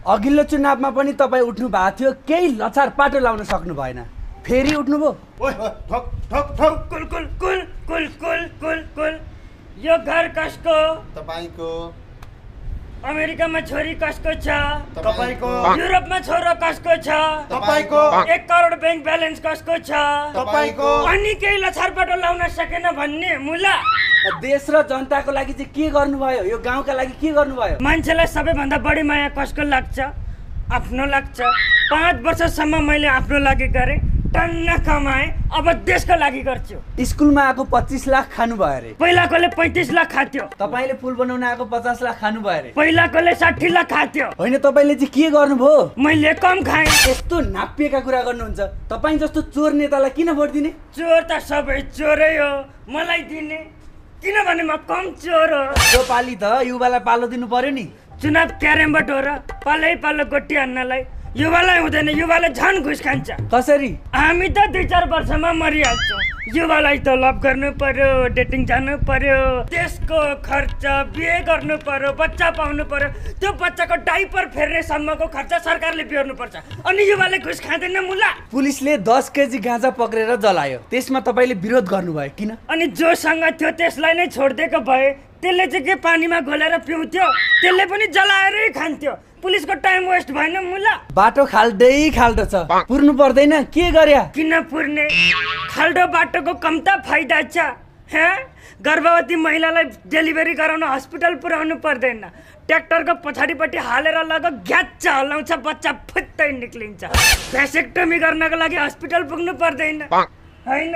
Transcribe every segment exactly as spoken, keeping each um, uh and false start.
अघिल्लो चुनावमा पनि तपाईँ उठ्नु भएको थियो, केही लचार पाटो लाउन सक्नु भएन, फेरि उठ्नुभयो। ठक ठक ठक कुल कुल कुल कुल कुल कुल कुल। यो घर कसको? तपाईको। अमेरिकामा छोरी कसको छ? तपाईको। युरोपमा छोरो कसको छ? तपाईको। एक करोड बैंक ब्यालेन्स कसको छ? तपाईको। अनि केही लछारपाटो लाउन सकेन भन्ने मुला। देश र जनताको लागि चाहिँ के गर्नुभयो, यो गाउँका लागि के गर्नुभयो? मान्छेलाई सबैभन्दा बढी माया कसको लाग्छ? आफ्नो लाग्छ। पाँच वर्षसम्म मैले आफ्नो लागि गरेँ, टन्न कमाएँ, अब देशको लागि गर्छु। स्कुलमा आएको पच्चिस लाख खानुभयो अरे, पहिलाकोले पैँतिस लाख खाथ्यो। तपाईँले पुल बनाउन आएको पचास लाख खानुभयो अरे, पहिलाकोले साठी लाख खाथ्यो। होइन तपाईँले चाहिँ के गर्नुभयो? मैले कम खाएँ। यस्तो नापिएका कुरा गर्नुहुन्छ, तपाईँ जस्तो चोर नेतालाई किन भोट दिने? चोर त सबै चोरै हो, मलाई दिने किनभने म कम चोर हो। यो पालि त युवालाई पालो दिनु पर्यो नि। चुनाव क्यारेमबाट हो र पालै पालो गोटी हान्नलाई युवालाई हुँदैन, युवाले झन् घुस खान्छ। कसरी? हामी त दुई चार वर्षमा मरिहाल्छौँ। युवालाई त लभ गर्नु पर्यो, डेटिङ जानु पर्यो, त्यसको खर्च, बिहे गर्नु पर्यो, बच्चा पाउनु पर्यो, त्यो बच्चाको डाइपर फेर्ने सम्मको खर्च सरकारले बिहोर्नु पर्छ, अनि युवाले घुस खाँदैन मुला। पुलिसले दस केजी गाँजा पक्रेर जलायो, त्यसमा तपाईँले विरोध गर्नुभयो किन? अनि जोसँग थियो त्यसलाई नै छोडिदिएको भए त्यसले चाहिँ के पानीमा घोलेर पिउँथ्यो, त्यसले पनि जलाएरै खान्थ्यो। पुलिसको टाइम वेस्ट भएन मुला। बाटो खाल्दै खाल्डो छ, पुर्नु पर्दैन, के गर्या? किन पुर्ने? खाल्डो बाटोको कम त फाइदा छ। हाँ, गर्भवती महिलालाई डेलिभरी गराउन हस्पिटल पुर्याउनु पर्दैन, ट्र्याक्टरको पछाडिपट्टि हालेर लग घ्याच्च हल्लाउँछ, बच्चा फुत्तै निक्लिन्छ। भ्यासेक्टोमी गर्नको लागि हस्पिटल पुग्नु पर्दैन, होइन?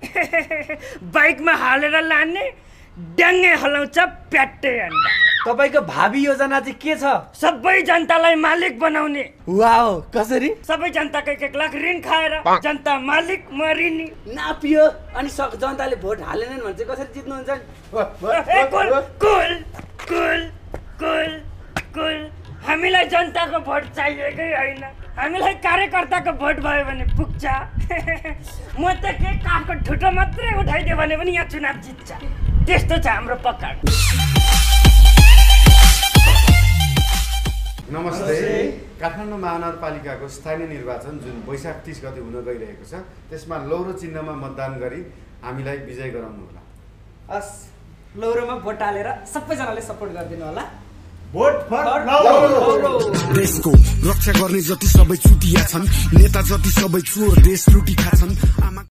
बाइकमा हालेर लाने, ड्याङ्गे हल्लाउँछ, प्याट्टै अन्डा। तपाईँको भावी योजना चाहिँ के छ? सबै जनतालाई मालिक बनाउने। वाओ, कसरी? सबै जनताको एक एक लाख ऋण खाएर जनता मालिक, म ऋणी। नापियो अनि जनताले भोट हालेनन् भने चाहिँ कसरी जित्नुहुन्छ? कुल कुल कुल कुल कुल। हामीलाई जनताको भोट चाहिएकै होइन, हामीलाई कार्यकर्ताको भोट भयो भने पुग्छ। म त के काठको ठुटो मात्रै उठाइदियो भने पनि यहाँ चुनाव जित्छ, त्यस्तो छ हाम्रो पकड। नमस्ते। काठमाडौँ महानगरपालिकाको स्थानीय निर्वाचन जुन वैशाख तीस गते हुन गइरहेको छ, त्यसमा लौरो चिन्हमा मतदान गरी हामीलाई विजय गराउनुहोला। हस्, लौरोमा भोट हालेर सबैजनाले सपोर्ट गरिदिनु होला। भोट फर लौरो। देशको रक्षा गर्ने जति सबै चुटिया छन्, नेता जति सबै चोर देश लुटी खाछन्।